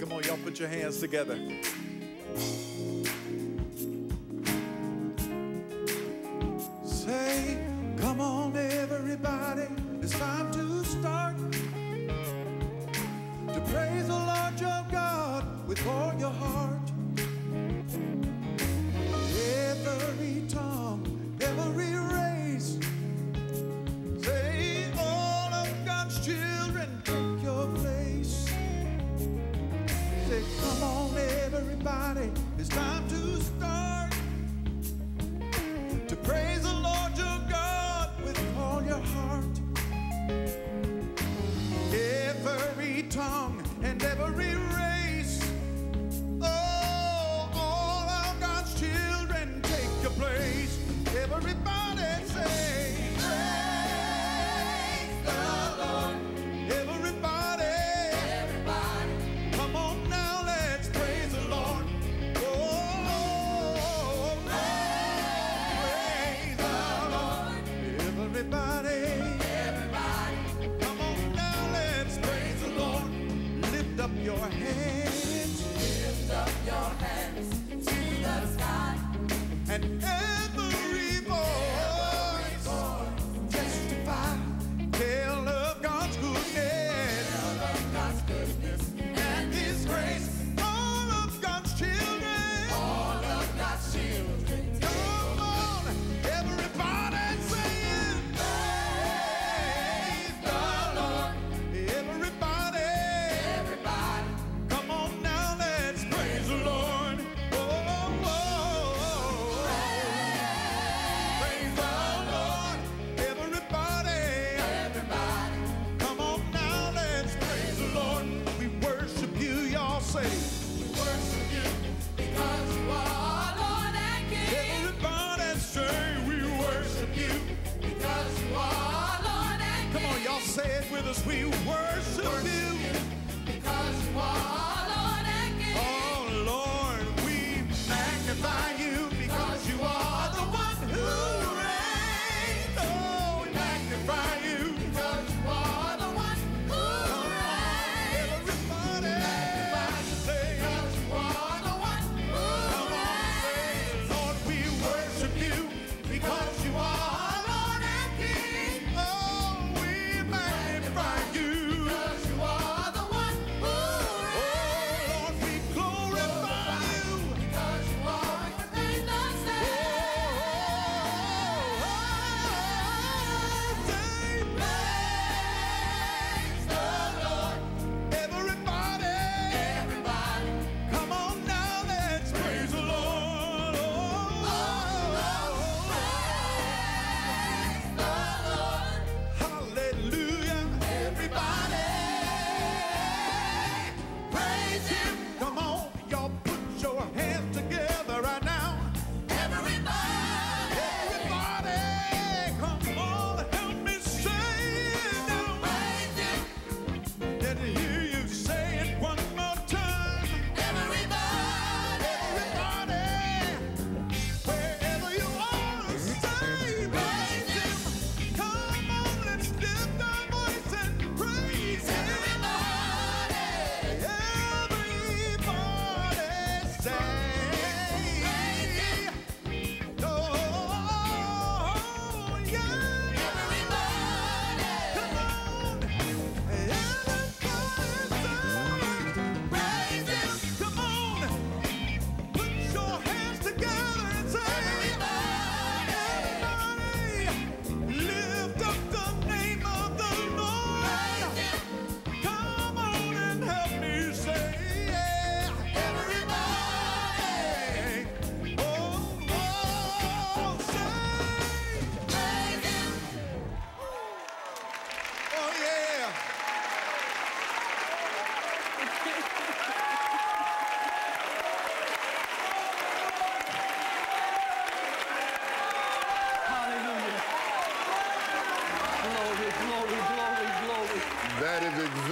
Come on, y'all put your hands together. Say, come on everybody, it's time to start to praise the Lord your God with all your heart. Every tongue, every race, say all of God's children take your place. Say, come on everybody, it's time to start to praise the Lord your God with all your heart. Every tongue and every race, oh, all of God's children take your place. Everybody say, praise the Lord. Everybody, come on now, let's praise the Lord. Oh, praise the Lord. Everybody, come on now, let's praise the Lord. Lift up your hands. Lift up your hands to the sky. And every voice testify, tell of God's goodness, and His grace. All of God's children, come on, everybody saying, praise the Lord. Everybody, come on now, let's praise the Lord. Oh, oh, oh.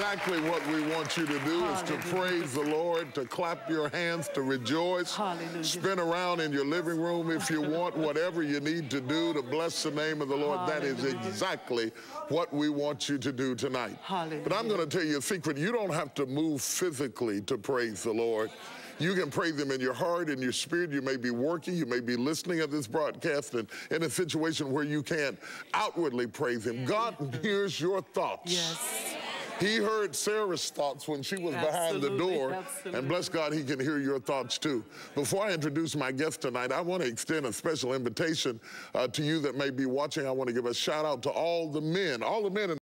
exactly what we want you to do is to praise the Lord, to clap your hands, to rejoice. Hallelujah. Spin around in your living room if you want, whatever you need to do to bless the name of the Lord. That is exactly what we want you to do tonight. Hallelujah. But I'm going to tell you a secret. You don't have to move physically to praise the Lord. You can praise him in your heart, in your spirit. You may be working, you may be listening at this broadcast and in a situation where you can't outwardly praise him. God hears your thoughts. Yes. He heard Sarah's thoughts when she was behind the door. And bless God, he can hear your thoughts too. Before I introduce my guest tonight, I want to extend a special invitation to you that may be watching. I want to give a shout out to all the men in